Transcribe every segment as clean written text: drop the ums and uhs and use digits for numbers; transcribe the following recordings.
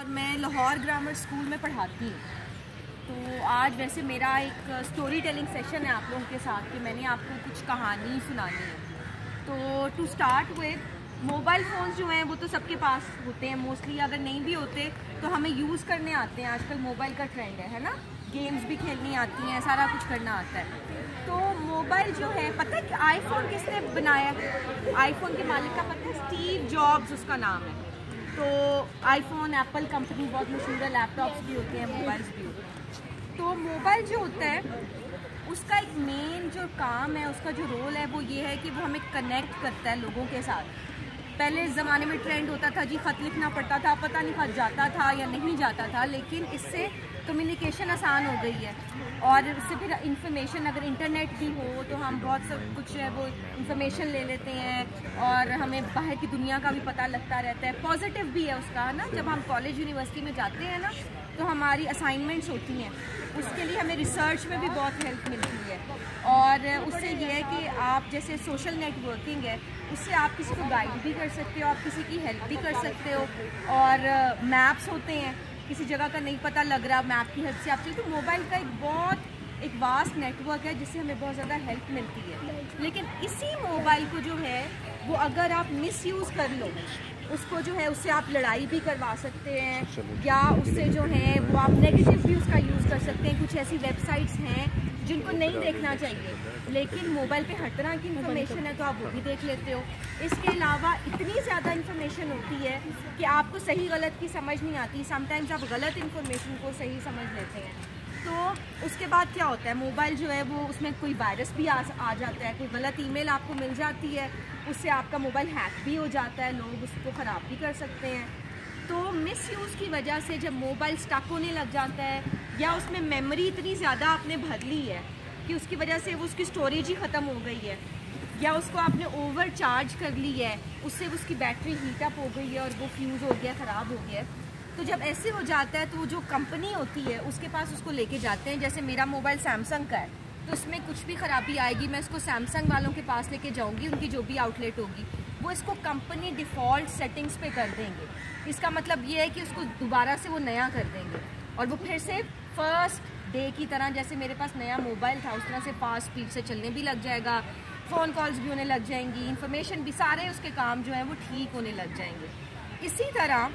और मैं Lahore grammar school में पढ़ाती हूँ। तो आज वैसे मेरा एक स्टोरी टेलिंग सेशन है आप लोगों के साथ कि मैंने आपको कुछ कहानी सुनानी है। तो to start with, mobile phones जो हैं वो तो सबके पास होते हैं मोस्टली, अगर नहीं भी होते तो हमें यूज़ करने आते हैं। आजकल मोबाइल का ट्रेंड है ना, गेम्स भी खेलनी आती हैं, सारा कुछ करना आता है। तो मोबाइल जो है, पता है कि आईफोन किसने बनाया? आईफोन के मालिक का पता है? स्टीव जॉब्स उसका नाम है। तो आईफोन एप्पल कंपनी बहुत मशहूर है, लैपटॉप्स भी होते हैं, मोबाइल्स भी होते हैं। तो मोबाइल जो होता है उसका एक मेन जो काम है, उसका जो रोल है वो ये है कि वो हमें कनेक्ट करता है लोगों के साथ। पहले ज़माने में ट्रेंड होता था जी, ख़त लिखना पड़ता था, पता नहीं ख़त जाता था या नहीं जाता था, लेकिन इससे कम्युनिकेशन आसान हो गई है। और उससे फिर इंफॉर्मेशन, अगर इंटरनेट भी हो तो हम बहुत सब कुछ है वो इंफॉर्मेशन ले लेते हैं और हमें बाहर की दुनिया का भी पता लगता रहता है। पॉजिटिव भी है उसका, है ना। जब हम कॉलेज यूनिवर्सिटी में जाते हैं ना तो हमारी असाइनमेंट्स होती हैं, उसके लिए हमें रिसर्च में भी बहुत हेल्प मिलती है। और उससे ये है कि आप जैसे सोशल नेटवर्किंग है, उससे आप किसी को गाइड भी कर सकते हो, आप किसी की हेल्प भी कर सकते हो। और मैप्स होते हैं, किसी जगह का नहीं पता लग रहा, मैप की हेल्प से आप चलिए। तो मोबाइल का एक वास्ट नेटवर्क है जिससे हमें बहुत ज़्यादा हेल्प मिलती है। लेकिन इसी मोबाइल को जो है वो अगर आप मिसयूज़ कर लो, उसको जो है उससे आप लड़ाई भी करवा सकते हैं, या उससे जो है वो आप नेगेटिव भी उसका यूज़ कर सकते हैं। कुछ ऐसी वेबसाइट्स हैं जिनको नहीं देखना चाहिए, लेकिन मोबाइल पे हर तरह की इन्फॉर्मेशन है तो आप वो भी देख लेते हो। इसके अलावा इतनी ज़्यादा इन्फॉर्मेशन होती है कि आपको सही गलत की समझ नहीं आती। समटाइम्स आप गलत इन्फॉर्मेशन को सही समझ लेते हैं। तो उसके बाद क्या होता है, मोबाइल जो है वो उसमें कोई वायरस भी आ जाता है, कोई गलत ईमेल आपको मिल जाती है, उससे आपका मोबाइल हैक भी हो जाता है, लोग उसको ख़राब भी कर सकते हैं। तो मिसयूज़ की वजह से जब मोबाइल स्टक होने लग जाता है या उसमें मेमोरी इतनी ज़्यादा आपने भर ली है कि उसकी वजह से वो उसकी स्टोरेज ही ख़त्म हो गई है, या उसको आपने ओवर चार्ज कर ली है, उससे उसकी बैटरी हीटअप हो गई है और वो फ्यूज़ हो गया, ख़राब हो गया। तो जब ऐसे हो जाता है तो वो जो कंपनी होती है उसके पास उसको लेके जाते हैं। जैसे मेरा मोबाइल सैमसंग का है तो उसमें कुछ भी ख़राबी आएगी, मैं इसको सैमसंग वालों के पास लेके जाऊंगी, उनकी जो भी आउटलेट होगी वो इसको कंपनी डिफ़ॉल्ट सेटिंग्स पे कर देंगे। इसका मतलब ये है कि उसको दोबारा से वो नया कर देंगे और वो फिर से फर्स्ट डे की तरह, जैसे मेरे पास नया मोबाइल था उस तरह से फास्ट स्पीड से चलने भी लग जाएगा, फ़ोन कॉल्स भी होने लग जाएंगी, इन्फॉर्मेशन भी, सारे उसके काम जो हैं वो ठीक होने लग जाएंगे। इसी तरह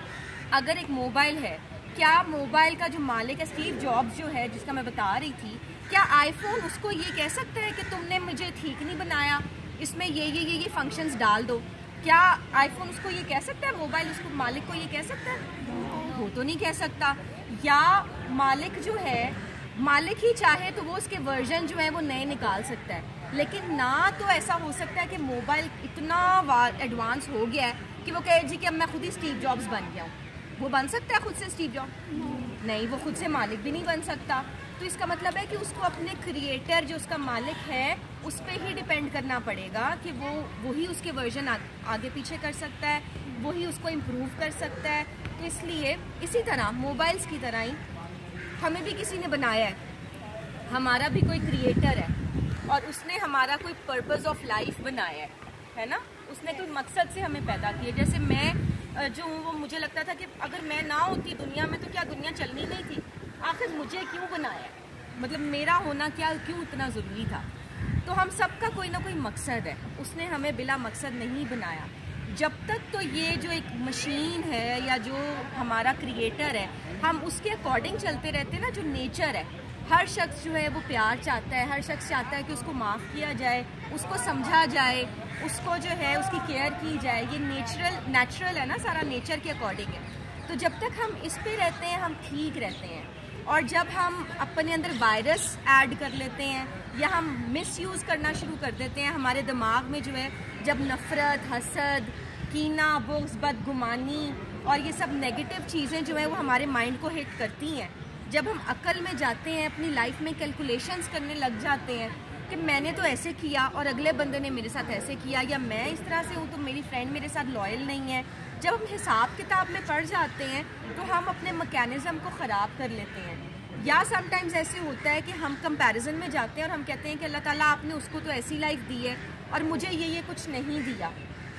अगर एक मोबाइल है, क्या मोबाइल का जो मालिक है स्टीव जॉब्स जो है जिसका मैं बता रही थी, क्या आईफोन उसको ये कह सकता है कि तुमने मुझे ठीक नहीं बनाया, इसमें ये फंक्शंस डाल दो? क्या आईफोन उसको ये कह सकता है? मोबाइल उसको मालिक को ये कह सकता है? वो तो नहीं कह सकता। या मालिक जो है, मालिक ही चाहे तो वो उसके वर्जन जो है वो नए निकाल सकता है, लेकिन ना तो ऐसा हो सकता है कि मोबाइल इतना एडवांस हो गया है कि वो कहे जी कि अब मैं खुद ही स्टीव जॉब्स बन गया हूँ। वो बन सकता है खुद से स्टीव जॉब्स? नहीं, वो खुद से मालिक भी नहीं बन सकता। तो इसका मतलब है कि उसको अपने क्रिएटर जो उसका मालिक है उस पर ही डिपेंड करना पड़ेगा कि वही उसके वर्जन आगे पीछे कर सकता है, वही उसको इम्प्रूव कर सकता है। तो इसलिए इसी तरह मोबाइल्स की तरह ही हमें भी किसी ने बनाया है, हमारा भी कोई क्रिएटर है और उसने हमारा कोई पर्पस ऑफ लाइफ बनाया है ना, उसने कोई मकसद से हमें पैदा किया। जैसे मैं जो हूँ वो, मुझे लगता था कि अगर मैं ना होती दुनिया में तो क्या दुनिया चलनी नहीं थी, आखिर मुझे क्यों बनाया, मतलब मेरा होना क्यों इतना ज़रूरी था। तो हम सबका कोई ना कोई मकसद है, उसने हमें बिला मकसद नहीं बनाया। जब तक तो ये जो एक मशीन है या जो हमारा क्रिएटर है, हम उसके अकॉर्डिंग चलते रहते हैं ना, जो नेचर है, हर शख्स जो है वो प्यार चाहता है, हर शख्स चाहता है कि उसको माफ़ किया जाए, उसको समझा जाए, उसको जो है उसकी केयर की जाए। ये नेचुरल है ना, सारा नेचर के अकॉर्डिंग है। तो जब तक हम इस पे रहते हैं हम ठीक रहते हैं, और जब हम अपने अंदर वायरस ऐड कर लेते हैं या हम मिसयूज़ करना शुरू कर देते हैं, हमारे दिमाग में जो है जब नफ़रत, हसद, कीना, बुग़्ज़, बदगुमानी और ये सब नेगेटिव चीज़ें जो है वो हमारे माइंड को हिट करती हैं, जब हम अक्ल में जाते हैं, अपनी लाइफ में कैलकुलेशंस करने लग जाते हैं कि मैंने तो ऐसे किया और अगले बंदे ने मेरे साथ ऐसे किया, या मैं इस तरह से हूँ तो मेरी फ्रेंड मेरे साथ लॉयल नहीं है, जब हम हिसाब किताब में पड़ जाते हैं तो हम अपने मैकेनिज़्म को ख़राब कर लेते हैं। या समटाइम्स ऐसे होता है कि हम कंपैरिजन में जाते हैं और हम कहते हैं कि अल्लाह ताला आपने उसको तो ऐसी लाइफ दी है और मुझे ये कुछ नहीं दिया।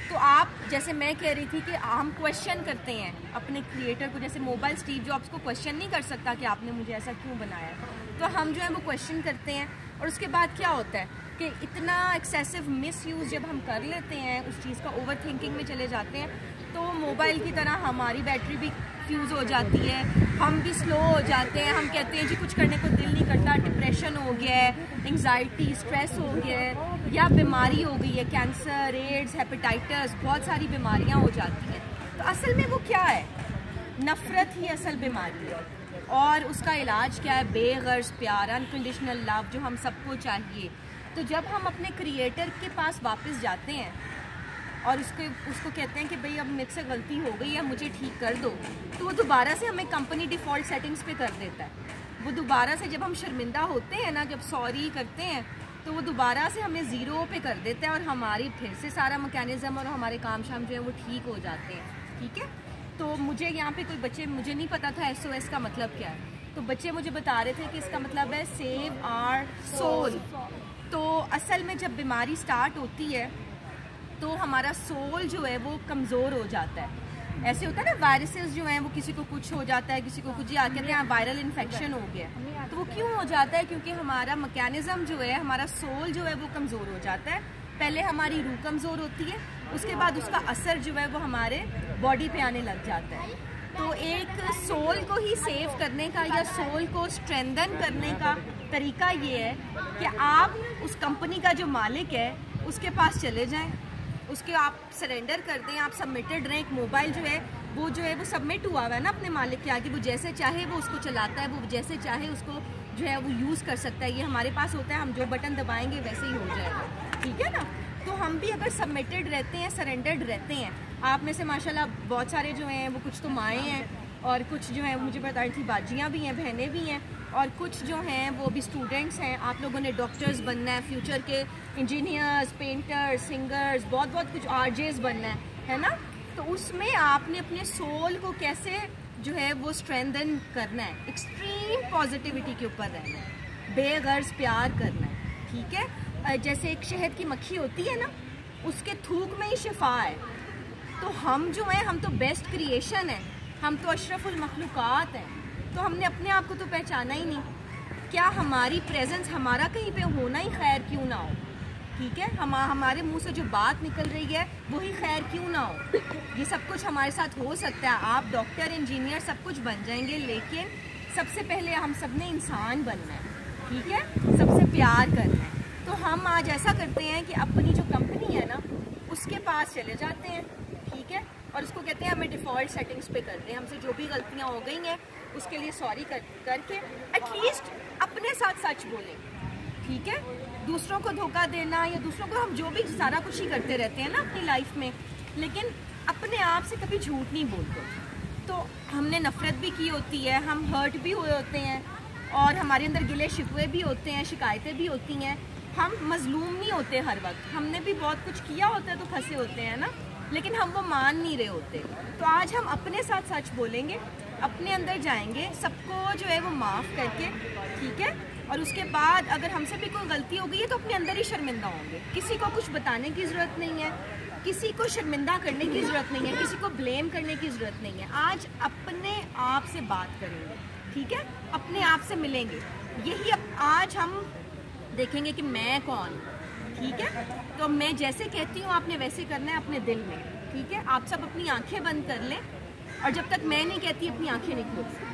तो आप, जैसे मैं कह रही थी कि हम क्वेश्चन करते हैं अपने क्रिएटर को, जैसे मोबाइल स्टीव जॉब्स को क्वेश्चन नहीं कर सकता कि आपने मुझे ऐसा क्यों बनाया है, तो हम जो है वो क्वेश्चन करते हैं। और उसके बाद क्या होता है कि इतना एक्सेसिव मिसयूज़ जब हम कर लेते हैं उस चीज़ का, ओवर थिंकिंग में चले जाते हैं, तो मोबाइल की तरह हमारी बैटरी भी फ्यूज़ हो जाती है, हम भी स्लो हो जाते हैं, हम कहते हैं जी कुछ करने को दिल नहीं करता, डिप्रेशन हो गया है, एंग्जाइटी, स्ट्रेस हो गया है, या बीमारी हो गई है, कैंसर, एड्स, हेपेटाइटिस, बहुत सारी बीमारियां हो जाती हैं। तो असल में वो क्या है, नफ़रत ही असल बीमारी है। और उसका इलाज क्या है, बेगर्ज प्यार, अनकंडीशनल लव, जो हम सबको चाहिए। तो जब हम अपने क्रिएटर के पास वापस जाते हैं और उसको कहते हैं कि भाई अब मुझसे गलती हो गई है, मुझे ठीक कर दो, तो वो दोबारा से हमें कंपनी डिफ़ॉल्ट सेटिंग्स पे कर देता है। वो दोबारा से, जब हम शर्मिंदा होते हैं ना, जब सॉरी करते हैं, तो वो दोबारा से हमें ज़ीरो पे कर देता है और हमारी फिर से सारा मैकेनिज़्म और हमारे काम शाम जो है वो ठीक हो जाते हैं। ठीक है, तो मुझे यहाँ पे कोई बच्चे, मुझे नहीं पता था SOS का मतलब क्या है, तो बच्चे मुझे बता रहे थे कि इसका मतलब है सेव आवर सोल। तो असल में जब बीमारी स्टार्ट होती है तो हमारा सोल जो है वो कमज़ोर हो जाता है। ऐसे होता है ना, वायरसेस जो हैं वो किसी को कुछ हो जाता है, किसी को कुछ, या कहते हैं वायरल इन्फेक्शन हो गया, तो वो क्यों हो जाता है, क्योंकि हमारा मैकेनिज़्म जो है, हमारा सोल जो है वो कमज़ोर हो जाता है। पहले हमारी रूह कमज़ोर होती है, उसके बाद उसका असर जो है वो हमारे बॉडी पे आने लग जाता है। तो एक सोल को ही सेव करने का या सोल को स्ट्रेंथन करने का तरीका ये है कि आप उस कंपनी का जो मालिक है उसके पास चले जाएं, उसके आप सरेंडर कर दें, आप सबमिटेड रहें। एक मोबाइल जो है वो सबमिट हुआ हुआ है ना अपने मालिक के आगे, वो जैसे चाहे वो उसको चलाता है, वो जैसे चाहे उसको जो है वो यूज़ कर सकता है। ये हमारे पास होता है, हम जो बटन दबाएंगे वैसे ही हो जाएगा। ठीक है ना, तो हम भी अगर सबमिटेड रहते हैं, सरेंडर्ड रहते हैं, आप में से माशाल्लाह बहुत सारे जो हैं वो कुछ तो माएँ हैं और कुछ जो हैं मुझे बता रही थी बाजियाँ भी हैं, बहनें भी हैं, और कुछ जो हैं वो भी स्टूडेंट्स हैं। आप लोगों ने डॉक्टर्स बनना है, फ्यूचर के इंजीनियर्स, पेंटर्स, सिंगर्स, बहुत कुछ RJs बनना है ना। तो उसमें आपने अपने सोल को कैसे जो है वो स्ट्रेंथन करना है, एक्सट्रीम पॉजिटिविटी के ऊपर रहना है, बेगर्ज प्यार करना है। ठीक है, जैसे एक शहद की मक्खी होती है ना, उसके थूक में ही शिफा है। तो हम जो हैं, हम तो बेस्ट क्रिएशन है, हम तो अशरफुल मखलूक़ात हैं, तो हमने अपने आप को तो पहचाना ही नहीं। क्या हमारी प्रेजेंस, हमारा कहीं पे होना ही खैर क्यों ना हो। ठीक है, हमारे मुंह से जो बात निकल रही है वही खैर क्यों ना हो। ये सब कुछ हमारे साथ हो सकता है, आप डॉक्टर, इंजीनियर सब कुछ बन जाएंगे, लेकिन सबसे पहले हम सब ने इंसान बनना है। ठीक है, सबसे प्यार करना है। तो हम आज ऐसा करते हैं कि अपनी जो कंपनी है ना उसके पास चले जाते हैं। ठीक है, और उसको कहते हैं हमें डिफ़ॉल्ट सेटिंग्स पे कर दें, हमसे जो भी गलतियाँ हो गई हैं उसके लिए सॉरी करके एटलीस्ट अपने साथ सच बोलें। ठीक है, दूसरों को धोखा देना या दूसरों को, हम जो भी सारा कुछ ही करते रहते हैं ना अपनी लाइफ में, लेकिन अपने आप से कभी झूठ नहीं बोलते। तो हमने नफ़रत भी की होती है, हम हर्ट भी हुए होते हैं, और हमारे अंदर गिले शिकवे भी होते हैं, शिकायतें भी होती हैं। हम मजलूम नहीं होते हर वक्त, हमने भी बहुत कुछ किया होता है तो फंसे होते हैं ना, लेकिन हम वो मान नहीं रहे होते। तो आज हम अपने साथ सच बोलेंगे, अपने अंदर जाएंगे, सबको जो है वो माफ़ करके। ठीक है, और उसके बाद अगर हमसे भी कोई गलती हो गई है तो अपने अंदर ही शर्मिंदा होंगे। किसी को कुछ बताने की ज़रूरत नहीं है, किसी को शर्मिंदा करने की ज़रूरत नहीं है, किसी को ब्लेम करने की ज़रूरत नहीं है। आज अपने आप से बात करेंगे। ठीक है, अपने आप से मिलेंगे, यही आज हम देखेंगे कि मैं कौन। ठीक है, तो मैं जैसे कहती हूँ आपने वैसे करना है अपने दिल में। ठीक है, आप सब अपनी आंखें बंद कर लें, और जब तक मैं नहीं कहती अपनी आंखें नहीं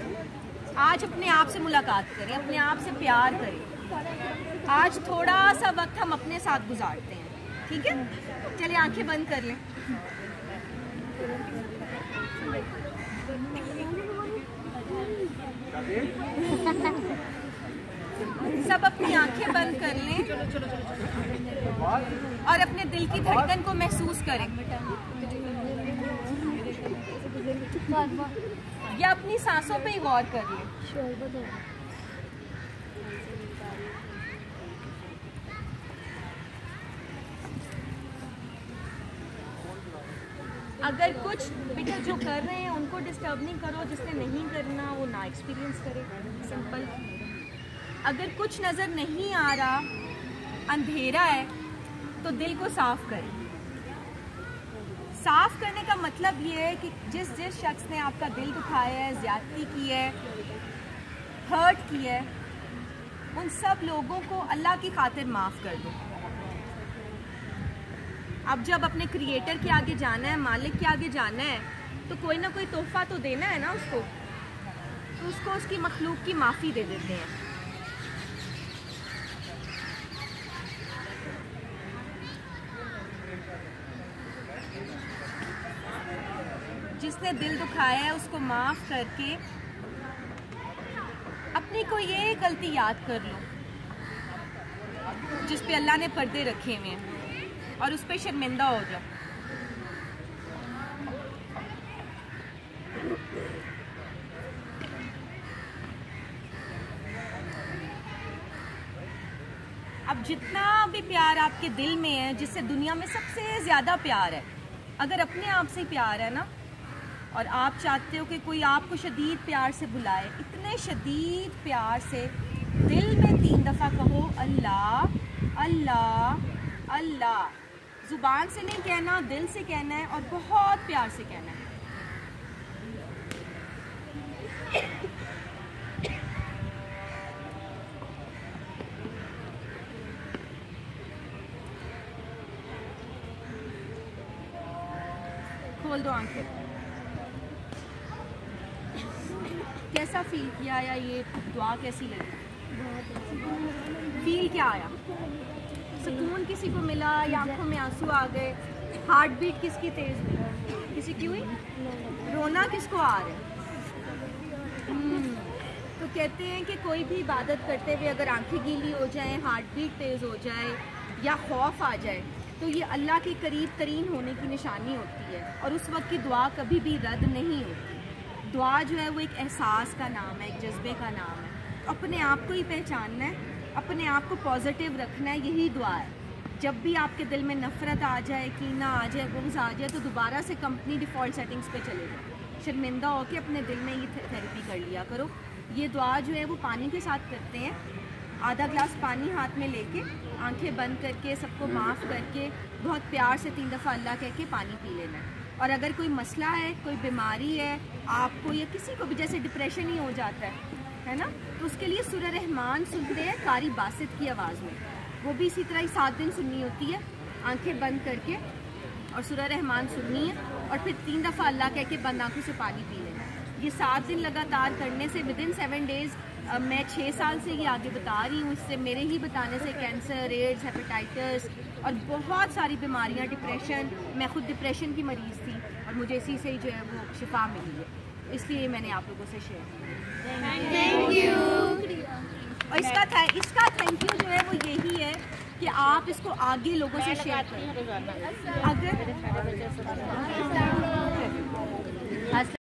खोल। आज अपने आप से मुलाकात करें, अपने आप से प्यार करें। आज थोड़ा सा वक्त हम अपने साथ गुजारते हैं। ठीक है, चलिए आंखें बंद कर लें। सब अपनी आंखें बंद कर लें और अपने दिल की धड़कन को महसूस करें, या अपनी सांसों पे ही गौर कर लें। अगर कुछ बेटा जो कर रहे हैं उनको डिस्टर्ब नहीं करो, जिसने नहीं करना वो ना एक्सपीरियंस करे, सिंपल। अगर कुछ नज़र नहीं आ रहा, अंधेरा है, तो दिल को साफ करें। साफ़ करने का मतलब ये है कि जिस जिस शख्स ने आपका दिल दुखाया है, ज़्यादती की है, हर्ट की है, उन सब लोगों को अल्लाह की खातिर माफ़ कर दो। अब जब अपने क्रिएटर के आगे जाना है, मालिक के आगे जाना है, तो कोई ना कोई तोहफा तो देना है ना उसको, तो उसको उसकी मखलूक की माफ़ी दे देते हैं। जिसने दिल दुखाया है उसको माफ़ करके अपनी कोई ये गलती याद कर लो जिस पे अल्लाह ने पर्दे रखे हुए हैं और उस पे शर्मिंदा हो जाओ। अब जितना भी प्यार आपके दिल में है, जिससे दुनिया में सबसे ज़्यादा प्यार है, अगर अपने आप से प्यार है ना, और आप चाहते हो कि कोई आपको शदीद प्यार से बुलाए, इतने शदीद प्यार से दिल में 3 दफ़ा कहो अल्लाह अल्लाह अल्लाह। ज़ुबान से नहीं कहना, दिल से कहना है और बहुत प्यार से कहना है। खोल दो आंखें। कैसा फील किया, या ये दुआ कैसी लगी? फील क्या आया? सुकून किसी को मिला या आंखों में आंसू आ गए? हार्ट बीट किसकी तेज हुई? किसी की हुई? रोना किसको आ रहा है? तो कहते हैं कि कोई भी इबादत करते हुए अगर आंखें गीली हो जाएं, हार्ट बीट तेज़ हो जाए या खौफ आ जाए, तो ये अल्लाह के करीब तरीन होने की निशानी होती है और उस वक्त की दुआ कभी भी रद्द नहीं होती। दुआ जो है वो एक एहसास का नाम है, एक जज्बे का नाम है। तो अपने आप को ही पहचानना है, अपने आप को पॉजिटिव रखना है, यही दुआ है। जब भी आपके दिल में नफ़रत आ जाए, कीना आ जाए, बुग़्ज़ आ जाए, तो दोबारा से कंपनी डिफ़ॉल्ट सेटिंग्स पे चले जाओ। शर्मिंदा होकर अपने दिल में ये थेरेपी कर लिया करो। ये दुआ जो है वो पानी के साथ करते हैं। आधा ग्लास पानी हाथ में लेके, आंखें बंद करके, सबको माफ़ करके, बहुत प्यार से 3 दफ़ा अल्लाह कह के पानी पी लेना है। और अगर कोई मसला है, कोई बीमारी है आपको, या किसी को भी जैसे डिप्रेशन ही हो जाता है ना, तो उसके लिए सूरह रहमान सुनते हैं कारी बासित की आवाज़ में। वो भी इसी तरह ही 7 दिन सुननी होती है, आंखें बंद करके, और सूरह रहमान सुननी है और फिर 3 दफ़ा अल्लाह कह के बंद आंखों से पानी पी लेना। ये 7 दिन लगातार करने से विदिन 7 डेज़, मैं 6 साल से ये आगे बता रही हूँ, इससे मेरे ही बताने से कैंसर, एड्स, हेपेटाइटिस और बहुत सारी बीमारियाँ, डिप्रेशन, मैं खुद डिप्रेशन की मरीज़ थी और मुझे इसी से ही जो है वो शिफा मिली है। इसलिए मैंने आप लोगों से शेयर किया। Thank you. और इसका थैंक यू जो है वो यही है कि आप इसको आगे लोगों से शेयर करें। अगर